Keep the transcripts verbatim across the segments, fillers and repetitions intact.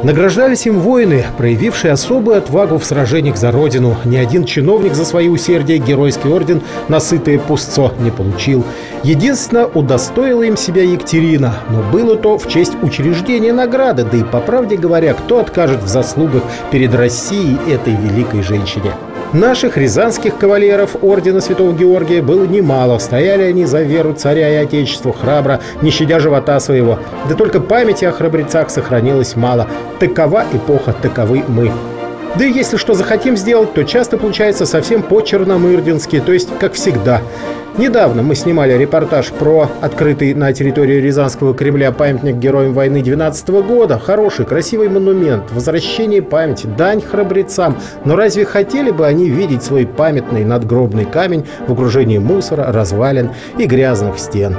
Награждались им воины, проявившие особую отвагу в сражениях за Родину. Ни один чиновник за свои усердия геройский орден на сытое пустцо не получил. Единственно, удостоила им себя Екатерина. Но было то в честь учреждения награды. Да и, по правде говоря, кто откажет в заслугах перед Россией этой великой женщине? Наших рязанских кавалеров ордена Святого Георгия было немало. Стояли они за веру царя и отечеству храбро, не щадя живота своего. Да только памяти о храбрецах сохранилось мало. Такова эпоха, таковы мы. Да и если что захотим сделать, то часто получается совсем по-черномырдински, то есть как всегда. Недавно мы снимали репортаж про открытый на территории Рязанского Кремля памятник героям войны двенадцатого года. Хороший, красивый монумент, возвращение памяти, дань храбрецам. Но разве хотели бы они видеть свой памятный надгробный камень в окружении мусора, развалин и грязных стен?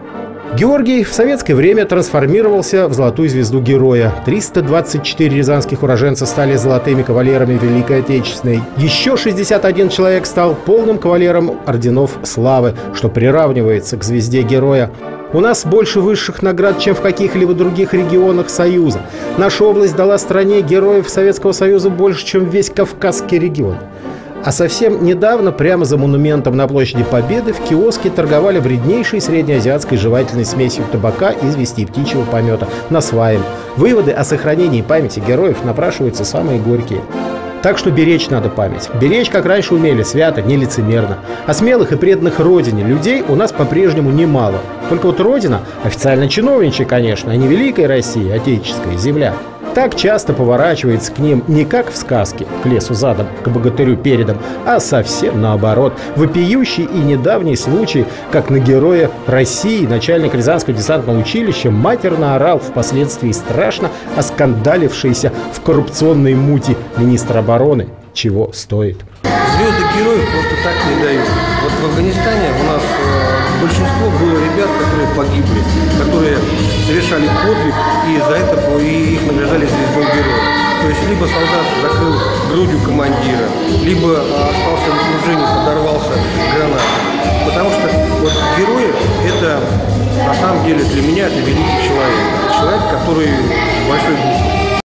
Георгий в советское время трансформировался в золотую звезду героя. триста двадцать четыре рязанских уроженца стали золотыми кавалерами Великой Отечественной. Еще шестьдесят один человек стал полным кавалером орденов славы, что приравнивается к звезде героя. У нас больше высших наград, чем в каких-либо других регионах Союза. Наша область дала стране героев Советского Союза больше, чем весь Кавказский регион. А совсем недавно прямо за монументом на площади Победы в киоске торговали вреднейшей среднеазиатской жевательной смесью табака, извести и птичьего помета насваем. Выводы о сохранении памяти героев напрашиваются самые горькие. Так что беречь надо память. Беречь, как раньше умели, свято, не лицемерно. А смелых и преданных Родине людей у нас по-прежнему немало. Только вот Родина, официально чиновничья, конечно, а не великая Россия, отеческая земля, так часто поворачивается к ним не как в сказке, к лесу задом, к богатырю передом, а совсем наоборот. Вопиющий и недавний случай, как на героя России начальник Рязанского десантного училища матерно орал впоследствии страшно оскандалившийся в коррупционной мути министр обороны, чего стоит. Звезды героев просто так не дают. Вот в Афганистане у нас э, большинство было ребят, которые погибли, которые совершали подвиг, и за это и их награждали звездой героя. То есть либо солдат закрыл грудью командира, либо остался в окружении, подорвался гранатой. Потому что вот герои – это, на самом деле, для меня это великий человек. Это человек, который с большой буквы.